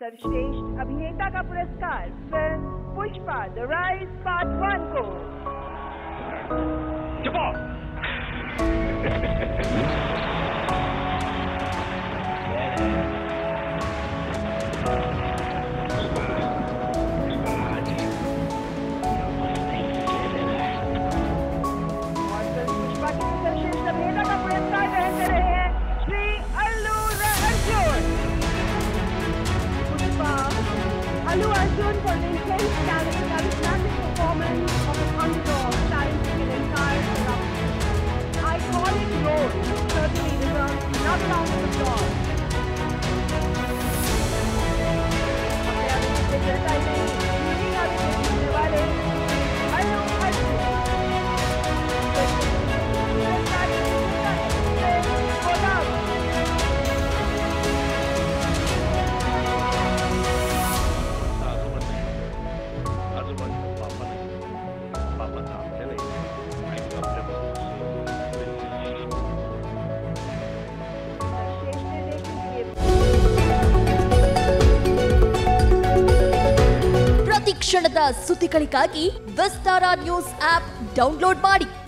सर्वश्रेष्ठ अभिनेता का पुरस्कार film Pushpa the rise part 1 को Allu Arjun for the intense talent, charismatic performance of an underdog, challenging an entire production. Iconic role certainly deserves another round of applause. अपने अभिनेता के जैसा ही मीटिंग अभिनेता होने वाले Allu Arjun ಕ್ಷಣದ ಸುದ್ದಿಗಳಿಗಾಗಿ ವಿಸ್ತಾರ ನ್ಯೂಸ್ ಆಪ್ ಡೌನ್ಲೋಡ್ ಮಾಡಿ.